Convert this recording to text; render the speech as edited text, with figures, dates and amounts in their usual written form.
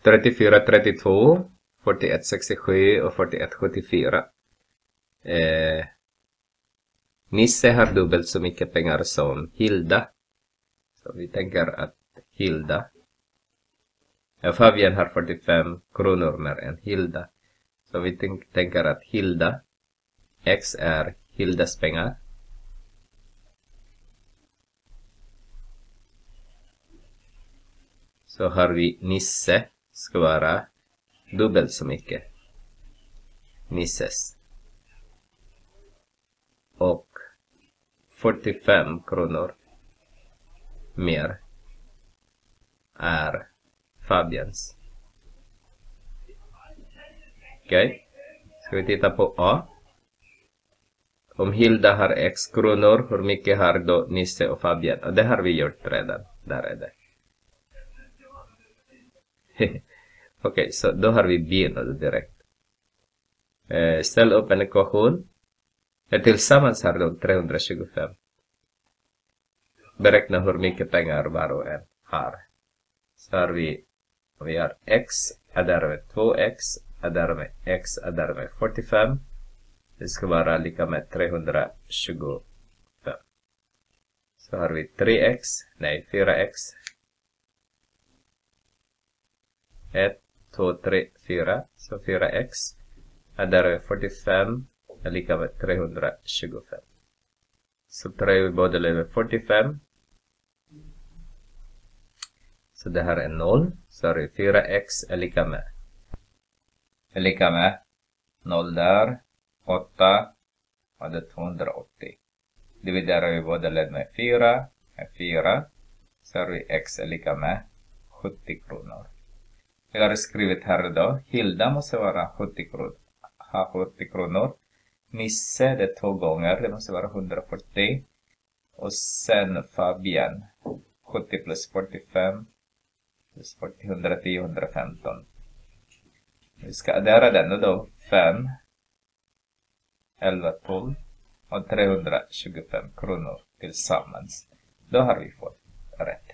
34, 32, 41, 67 och 41, 74. Nisse har dubbelt så mycket pengar som Hilda. Så vi tänker att Hilda. Fabian har 45 kronor mer än Hilda. Så vi tänker att Hilda. X är Hildas pengar. Så har vi Nisse. Ska vara dubbelt så mycket. Nisses. Och 45 kronor mer är Fabians. Okej. Ska vi titta på A. Om Hilda har X kronor, hur mycket har då Nisse och Fabian? Och det har vi gjort redan. Där är det. Okej, så då har vi B direkt. Ställ upp en ekvation. Tillsammans har de 325. Beräkna hur mycket pengar var och en har. Så har vi har X adderar med 2X adderar med X adderar med 45. Det ska vara lika med 325. Så har vi 4X. 1, 2, 3, 4. Så 4X adderar med 45 är lika med 325. Så tar vi båda med 45. Så det här är 0. Så har vi 4X är lika med 0 där. 8 och det är 280. Dividerar vi båda led med 4. Så har vi X är lika med 70 kronor. Jag har skrivit här då. Hilda måste vara 70 kronor. Nisse det är 2 gånger. Det måste vara 140. Och sen Fabian. 70 plus 45. Plus 40, 110, 115. Vi ska addera den då. 5. 11, 12. Och 325 kronor tillsammans. Då har vi fått rätt.